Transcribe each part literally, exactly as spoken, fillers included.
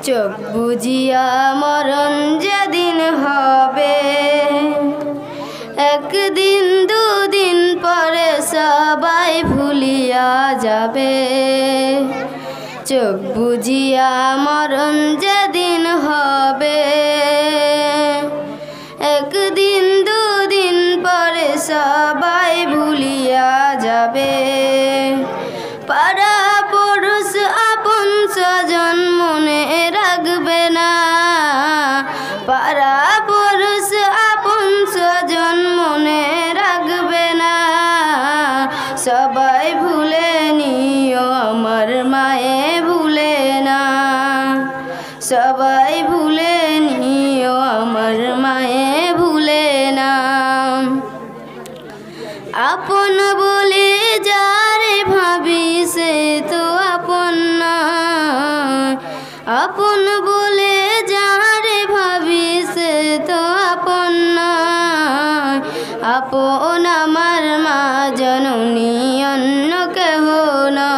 চোখ বুজিয়া মরণ যেদিন হবে, একদিন দুদিন পরে সবাই ভুলিয়া যাবে। চোখ বুজিয়া মরণ যেদিন হবে, একদিন দুদিন পরে সবাই ভুলিয়া যাবে। পাড়া পড়োশ আপন স্বজন মনে রাখবে না, পাড়া পড়োশ আপন স্বজন মনে রাখবে না। সবাই ভুলে নিও আমার মায়ে ভুলে না, সবাই ভুলে নিও আমার মায়ে ভুলে না। আপন বলে যারে ভাবি সে তো আপন না, আপন বলে যারে ভাবি সে তো আপন না। আপন আমার মা জননী অন্য কেহ না,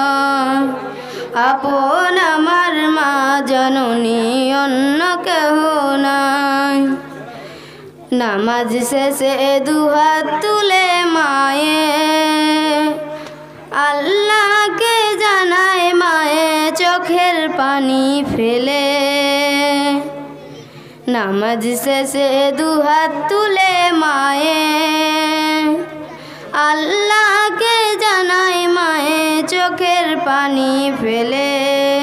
আপন আমার মা জননী অন্য কেহ না। নামাজ শেষে দুহাত তুলে মায়ে আল্লাহকে জানায় মায়ে চোখের পানি ফেলে। নামাজ শেষে দুহাত তুলে মায়ে আল্লাহকে জানায় মায়ে চোখের পানি ফেলে।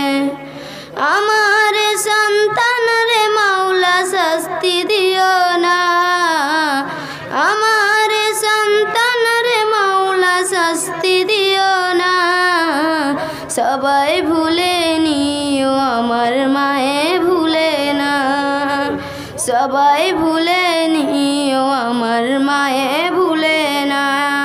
আমার সন্তান রে মাওলা শাস্তি দিও না, আমার সন্তান রে মাওলা শাস্তি দিও না। সবাই ভুলে নিও আমার মায়ে ভুলে না, সবাই ভুলে নিও আমার মায়ে ভুলে না।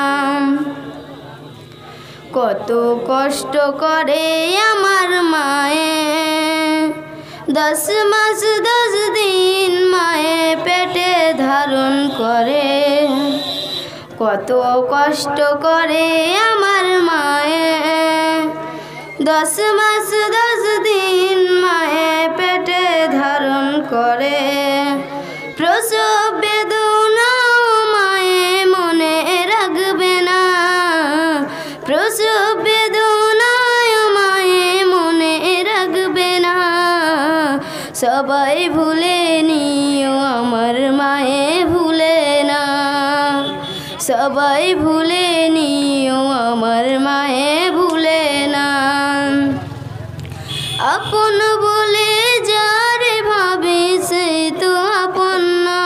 কত কষ্ট করে আমার মায়ে, দশ মাস দশ দিন মায়ে পেটে ধারণ করে। কত কষ্ট করে আমার মায়ে, দশ মাস দশ দিন মায়ে পেটে ধারণ করে। প্রসব বেদনা মায়ে মনে রাখবে না, প্রসব বেদনা মায়ে মনে রাখবে না। সবাই ভুলে নিও আমার মায়ে ভুলে না, সবাই ভুলে নিও আমার মায়ে ভুলে না। আপন বলে যারে ভাবি সে তো আপন না,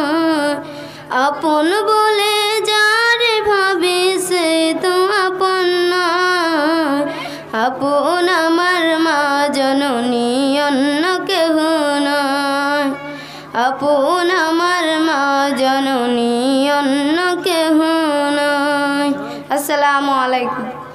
আপন বলে যারে ভাবি সে তো আপন না। আপন আমার মা জননী অন্য কেহ নয়, আপন আমার মা জননী অন্য কেহ নয়। আসসালামু আলাইকুম।